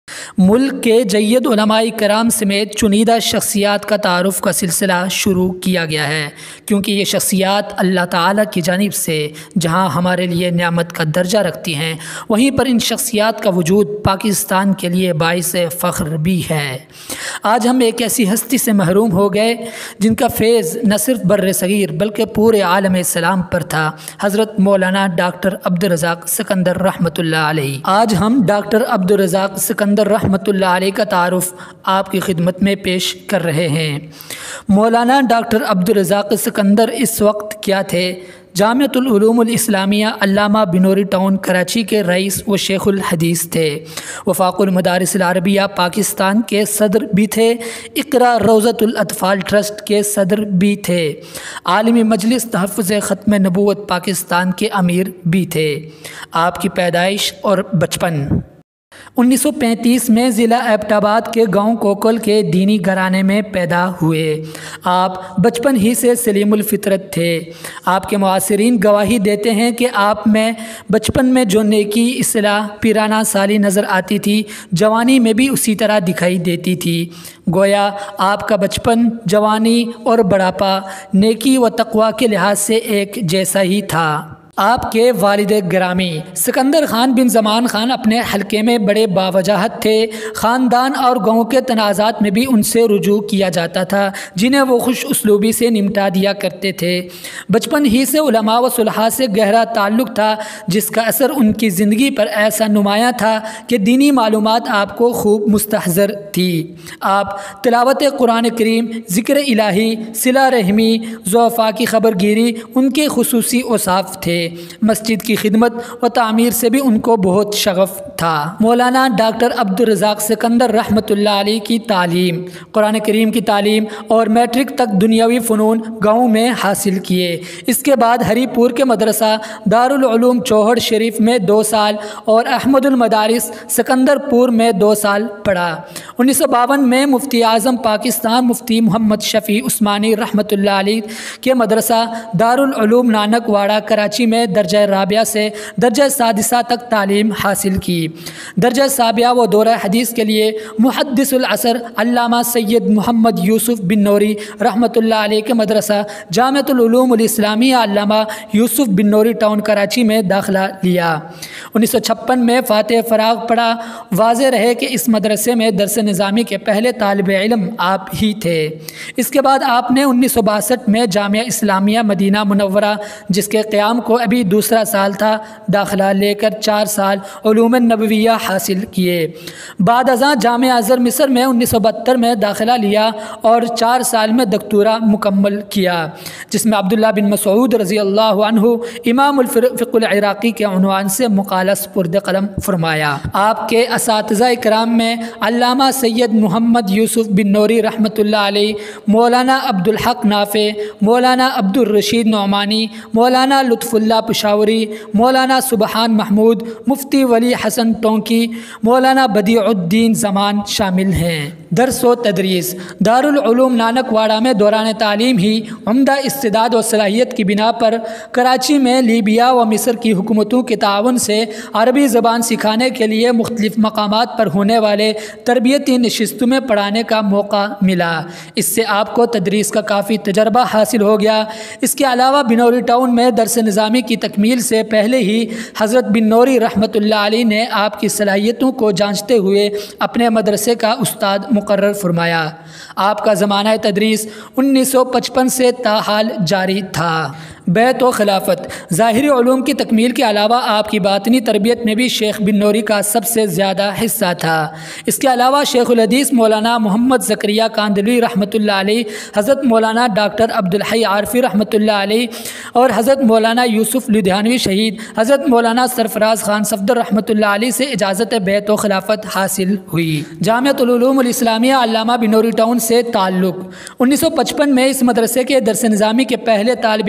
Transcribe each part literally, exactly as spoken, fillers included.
ملک کے جید علماء کرام سمیت چنیدہ شخصیات کا تعارف کا سلسلہ شروع کیا گیا ہے، کیونکہ یہ شخصیات اللہ تعالیٰ کی جانب سے جہاں ہمارے لیے نعمت کا درجہ رکھتی ہیں، وہیں پر ان شخصیات کا وجود پاکستان کے لیے باعث فخر بھی ہے۔ آج ہم ایک ایسی ہستی سے محروم ہو گئے جن کا فیض نہ صرف بر صغیر بلکہ پورے عالم اسلام پر تھا، حضرت مولانا ڈاکٹر عبدالرزاق سکندر رحمۃ اللہ علیہ۔ آج ہم ڈاکٹر عبدالرزاق سکندر رحمۃ اللہ علیہ کا تعارف آپ کی خدمت میں پیش کر رہے ہیں۔ مولانا ڈاکٹر عبدالرزاق سکندر اس وقت کیا تھے؟ جامعۃ العلوم الاسلامیہ علامہ بنوری ٹاؤن کراچی کے رئیس و شیخ الحدیث تھے۔ وفاق المدارس العربیہ پاکستان کے صدر بھی تھے۔ اقرا روضۃ الاطفال ٹرسٹ کے صدر بھی تھے۔ عالمی مجلس تحفظ ختم نبوت پاکستان کے امیر بھی تھے۔ آپ کی پیدائش اور بچپن انیس سو پینتیس میں ضلع ایبٹ آباد کے گاؤں کوکل کے دینی گھرانے میں پیدا ہوئے۔ آپ بچپن ہی سے سلیم الفطرت تھے۔ آپ کے معاصرین گواہی دیتے ہیں کہ آپ میں بچپن میں جو نیکی، اصلاح، پیرانہ سالی نظر آتی تھی، جوانی میں بھی اسی طرح دکھائی دیتی تھی۔ گویا آپ کا بچپن، جوانی اور بڑھاپا نیکی و تقوی کے لحاظ سے ایک جیسا ہی تھا۔ آپ کے والد گرامی سکندر خان بن زمان خان اپنے حلقے میں بڑے باوجاہت تھے۔ خاندان اور گاؤں کے تنازعات میں بھی ان سے رجوع کیا جاتا تھا، جنہیں وہ خوش اسلوبی سے نمٹا دیا کرتے تھے۔ بچپن ہی سے علماء و صلحاء سے گہرا تعلق تھا، جس کا اثر ان کی زندگی پر ایسا نمایاں تھا کہ دینی معلومات آپ کو خوب مستحضر تھی۔ آپ تلاوت قرآن کریم، ذکر الہی، صلہ رحمی، ضعفاء کی خبر گیری ان کے خصوصی اوصاف تھے۔ مسجد کی خدمت و تعمیر سے بھی ان کو بہت شغف تھا۔ مولانا ڈاکٹر عبدالرزاق سکندر رحمۃ اللہ علیہ کی تعلیم، قرآن کریم کی تعلیم اور میٹرک تک دنیاوی فنون گاؤں میں حاصل کیے۔ اس کے بعد ہری پور کے مدرسہ دارالعلوم چوہڑ شریف میں دو سال اور احمد المدارس سکندر پور میں دو سال پڑھا۔ انیس سو باون میں مفتی اعظم پاکستان مفتی محمد شفیع عثمانی رحمۃ اللہ علیہ کے مدرسہ دارالعلوم نانک واڑہ کراچی میں درجہ رابعہ سے درجہ سادسہ تک تعلیم حاصل کی۔ درجہ سابعہ و دورہ حدیث کے لیے محدث العصر علامہ سید محمد یوسف بن نوری رحمۃ اللہ علیہ کے مدرسہ جامعۃ العلوم الاسلامیہ علامہ یوسف بن نوری ٹاؤن کراچی میں داخلہ لیا۔ انیس سو چھپن میں فاتح فراغ پڑھا۔ واضح رہے کہ اس مدرسے میں درس نظامی کے پہلے طالب علم آپ ہی تھے۔ اس کے بعد آپ نے انیس سو باسٹھ میں جامعہ اسلامیہ مدینہ منورہ، جس کے قیام کو ابھی دوسرا سال تھا، داخلہ لے کر چار سال علوم نبویہ حاصل کیے۔ بعد ازاں جامعہ ازہر مصر میں انیس سو بہتر میں داخلہ لیا اور چار سال میں دکتورا مکمل کیا، جس میں عبداللہ بن مسعود رضی اللہ عنہ امام الفقہ العراقی کے عنوان سے مقالہ سپرد قلم فرمایا۔ آپ کے اساتذہ کرام میں علامہ سید محمد یوسف بن نوری رحمۃ اللہ علیہ، مولانا عبدالحق نافع، مولانا عبدالرشید نعمانی، مولانا لطف اللہ پشاوری، مولانا سبحان محمود، مفتی ولی حسن ٹونکی، مولانا بدیع الدین زمان شامل ہیں۔ درس و تدریس دارالعلوم نانک واڑہ میں دوران تعلیم ہی عمدہ استعداد و صلاحیت کی بنا پر کراچی میں لیبیا و مصر کی حکومتوں کے تعاون سے عربی زبان سکھانے کے لیے مختلف مقامات پر ہونے والے تربیتی نشستوں میں پڑھانے کا موقع ملا۔ اس سے آپ کو تدریس کا کافی تجربہ حاصل ہو گیا۔ اس کے علاوہ بنوری ٹاؤن میں درس نظامی کی تکمیل سے پہلے ہی حضرت بن نوری رحمۃ اللہ علیہ نے آپ کی صلاحیتوں کو جانچتے ہوئے اپنے مدرسے کا استاد مقرر فرمایا۔ آپ کا زمانہ تدریس انیس سو پچپن سے تاحال جاری تھا۔ بیت و خلافت ظاہری علوم کی تکمیل کے علاوہ آپ کی باطنی تربیت میں بھی شیخ بن نوری کا سب سے زیادہ حصہ تھا۔ اس کے علاوہ شیخ الحدیث مولانا محمد زکریا کاندلوی رحمۃ اللہ علیہ، حضرت مولانا ڈاکٹر عبدالحی عارفی رحمۃ اللہ علیہ اور حضرت مولانا یوسف لدھیانوی شہید، حضرت مولانا سرفراز خان صفدر رحمۃ اللہ علیہ سے اجازت بیت و خلافت حاصل ہوئی۔ جامعۃ العلوم الاسلامیہ علامہ بنوری ٹاؤن سے تعلق انیس سو پچپن میں اس مدرسے کے درس نظامی کے پہلے طالب علم کی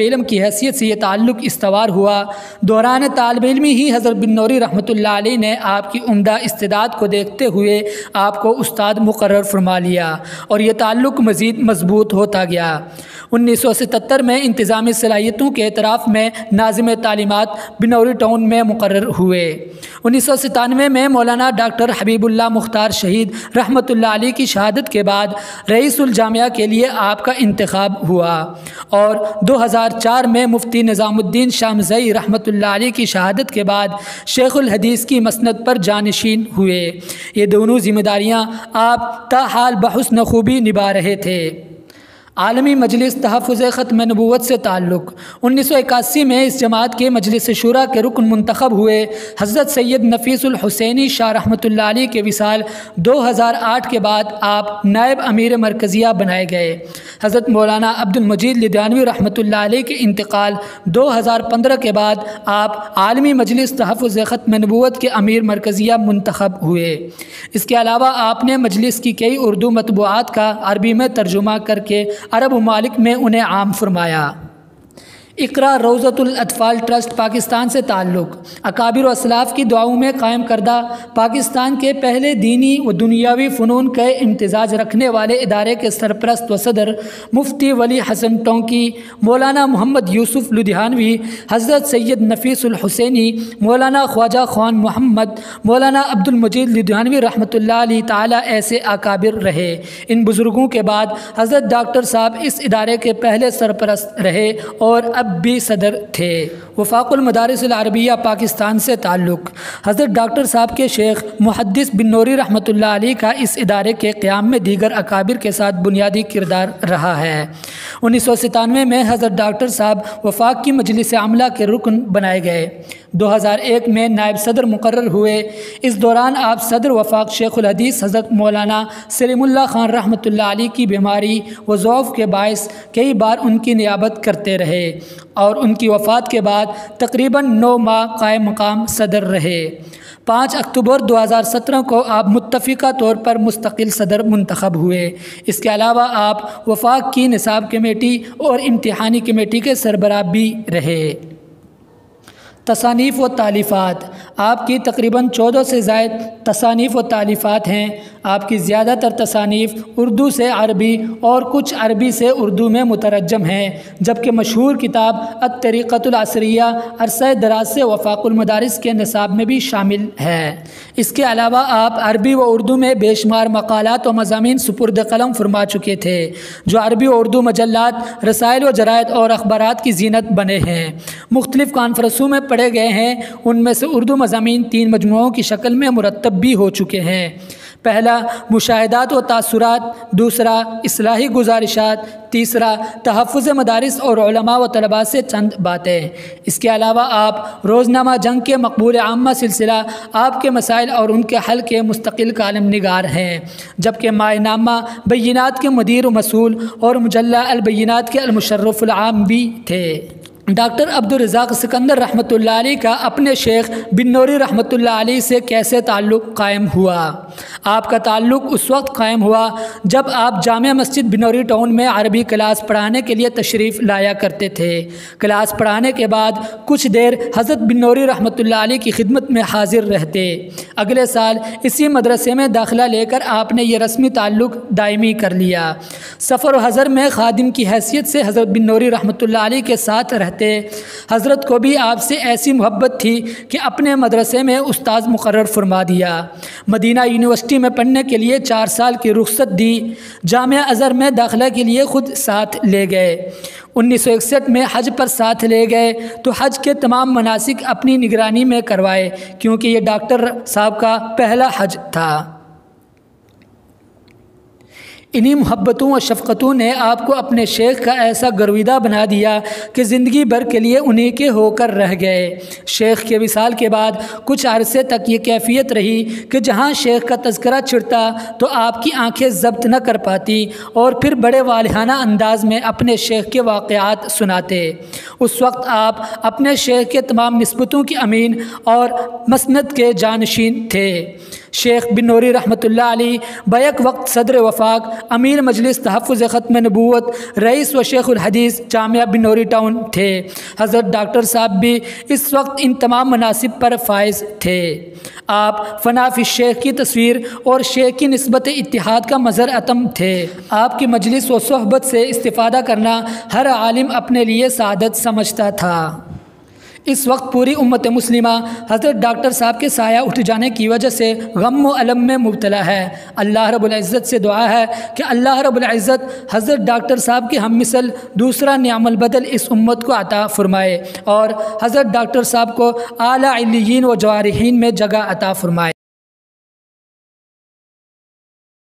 حیثیت سے یہ تعلق استوار ہوا۔ دوران طالب علمی ہی حضرت بن نوری رحمۃ اللہ علیہ نے آپ کی عمدہ استعداد کو دیکھتے ہوئے آپ کو استاد مقرر فرما لیا اور یہ تعلق مزید مضبوط ہوتا گیا۔ انیس سو ستتر میں انتظامی صلاحیتوں کے اعتراف میں ناظم تعلیمات بنوری ٹاؤن میں مقرر ہوئے۔ انیس سو ستانوے میں مولانا ڈاکٹر حبیب اللہ مختار شہید رحمۃ اللہ علیہ کی شہادت کے بعد رئیس الجامعہ کے لیے آپ کا انتخاب ہوا، اور دو ہزار چار میں مفتی نظام الدین شامزئی رحمۃ اللہ علیہ کی شہادت کے بعد شیخ الحدیث کی مسند پر جانشین ہوئے۔ یہ دونوں ذمہ داریاں آپ تاحال بحسن خوبی نبھا رہے تھے۔ عالمی مجلس تحفظ ختم نبوت سے تعلق۔ انیس سو اکاسی میں اس جماعت کے مجلس شورا کے رکن منتخب ہوئے۔ حضرت سید نفیس الحسینی شاہ رحمۃ اللہ علیہ کے وصال دو ہزار آٹھ کے بعد آپ نائب امیر مرکزیہ بنائے گئے۔ حضرت مولانا عبد المجید لدھیانوی رحمۃ اللہ علیہ کے انتقال دو ہزار پندرہ کے بعد آپ عالمی مجلس تحفظ ختم نبوت کے امیر مرکزیہ منتخب ہوئے۔ اس کے علاوہ آپ نے مجلس کی کئی اردو مطبوعات کا عربی میں ترجمہ کر کے عرب ممالک میں انہیں عام فرمایا۔ اقرا روضۃ الاطفال ٹرسٹ پاکستان سے تعلق۔ اکابر و اسلاف کی دعاؤں میں قائم کردہ پاکستان کے پہلے دینی و دنیاوی فنون کا امتزاج رکھنے والے ادارے کے سرپرست و صدر مفتی ولی حسن ٹونکی، مولانا محمد یوسف لدھیانوی، حضرت سید نفیس الحسینی، مولانا خواجہ خوان محمد، مولانا عبد المجید لدھیانوی رحمۃ اللہ علیہ تعالیٰ ایسے اکابر رہے۔ ان بزرگوں کے بعد حضرت ڈاکٹر صاحب اس ادارے کے پہلے سرپرست رہے اور اب بھی صدر تھے۔ وفاق المدارس العربیہ پاکستان سے تعلق۔ حضرت ڈاکٹر صاحب کے شیخ محدث بن نوری رحمۃ اللہ علیہ کا اس ادارے کے قیام میں دیگر اکابر کے ساتھ بنیادی کردار رہا ہے۔ انیس سو ستانوے میں حضرت ڈاکٹر صاحب وفاق کی مجلس عاملہ کے رکن بنائے گئے۔ دو ہزار ایک میں نائب صدر مقرر ہوئے۔ اس دوران آپ صدر وفاق شیخ الحدیث حضرت مولانا سلیم اللہ خان رحمۃ اللہ علیہ کی بیماری و ضعف کے باعث کئی بار ان کی نیابت کرتے رہے اور ان کی وفات کے بعد تقریباً نو ماہ قائم مقام صدر رہے۔ پانچ اکتوبر دو ہزار سترہ کو آپ متفقہ طور پر مستقل صدر منتخب ہوئے۔ اس کے علاوہ آپ وفاق کی نصاب کمیٹی اور امتحانی کمیٹی کے سربراہ بھی رہے۔ تصانیف و تالیفات۔ آپ کی تقریباً چودہ سے زائد تصانیف و تالیفات ہیں۔ آپ کی زیادہ تر تصانیف اردو سے عربی اور کچھ عربی سے اردو میں مترجم ہیں، جبکہ مشہور کتاب الطریقۃ العصریہ عرصہ دراز سے وفاق المدارس کے نصاب میں بھی شامل ہے۔ اس کے علاوہ آپ عربی و اردو میں بے شمار مقالات و مضامین سپرد قلم فرما چکے تھے، جو عربی و اردو مجلات، رسائل و جرائد اور اخبارات کی زینت بنے ہیں۔ مختلف کانفرنسوں میں پڑھے گئے ہیں۔ ان میں سے اردو مضامین تین مجموعوں کی شکل میں مرتب بھی ہو چکے ہیں۔ پہلا مشاہدات و تاثرات، دوسرا اصلاحی گزارشات، تیسرا تحفظ مدارس اور علماء و طلباء سے چند باتیں۔ اس کے علاوہ آپ روزنامہ جنگ کے مقبول عامہ سلسلہ آپ کے مسائل اور ان کے حل کے مستقل کالم نگار ہیں، جبکہ مائع نامہ بینات کے مدیر و مسئول اور مجلہ البینات کے المشرف العام بھی تھے۔ ڈاکٹر عبدالرزاق سکندر رحمۃ اللہ علیہ کا اپنے شیخ بن نوری رحمۃ اللہ علیہ سے کیسے تعلق قائم ہوا؟ آپ کا تعلق اس وقت قائم ہوا جب آپ جامع مسجد بنوری ٹاؤن میں عربی کلاس پڑھانے کے لیے تشریف لایا کرتے تھے۔ کلاس پڑھانے کے بعد کچھ دیر حضرت بن نوری رحمۃ اللہ علیہ کی خدمت میں حاضر رہتے۔ اگلے سال اسی مدرسے میں داخلہ لے کر آپ نے یہ رسمی تعلق دائمی کر لیا۔ سفر و حضر میں خادم کی حیثیت سے حضرت بن نوری رحمۃ اللہ علیہ کے ساتھ رہتے۔ حضرت کو بھی آپ سے ایسی محبت تھی کہ اپنے مدرسے میں استاذ مقرر فرما دیا۔ مدینہ یونیورسٹی میں پڑھنے کے لیے چار سال کی رخصت دی۔ جامعہ ازہر میں داخلہ کے لیے خود ساتھ لے گئے۔ انیس سو اکسٹھ میں حج پر ساتھ لے گئے تو حج کے تمام مناسک اپنی نگرانی میں کروائے، کیونکہ یہ ڈاکٹر صاحب کا پہلا حج تھا۔ انہی محبتوں و شفقتوں نے آپ کو اپنے شیخ کا ایسا گرویدہ بنا دیا کہ زندگی بھر کے لیے انہی کے ہو کر رہ گئے۔ شیخ کے وصال کے بعد کچھ عرصے تک یہ کیفیت رہی کہ جہاں شیخ کا تذکرہ چھڑتا تو آپ کی آنکھیں ضبط نہ کر پاتی اور پھر بڑے والہانہ انداز میں اپنے شیخ کے واقعات سناتے۔ اس وقت آپ اپنے شیخ کے تمام نسبتوں کے امین اور مسند کے جانشین تھے۔ شیخ بن نوری رحمۃ اللہ علیہ بیک وقت صدر وفاق، امیر مجلس تحفظ ختم نبوت، رئیس و شیخ الحدیث جامعہ بن نوری ٹاؤن تھے۔ حضرت ڈاکٹر صاحب بھی اس وقت ان تمام مناصب پر فائز تھے۔ آپ فنا فی شیخ کی تصویر اور شیخ کی نسبت اتحاد کا مظہر عتم تھے۔ آپ کی مجلس و صحبت سے استفادہ کرنا ہر عالم اپنے لیے سعادت سمجھتا تھا۔ اس وقت پوری امت مسلمہ حضرت ڈاکٹر صاحب کے سایہ اٹھ جانے کی وجہ سے غم و الم میں مبتلا ہے۔ اللہ رب العزت سے دعا ہے کہ اللہ رب العزت حضرت ڈاکٹر صاحب کے ہم مثل دوسرا نعم البدل اس امت کو عطا فرمائے اور حضرت ڈاکٹر صاحب کو اعلیٰ علیین و جوارحین میں جگہ عطا فرمائے۔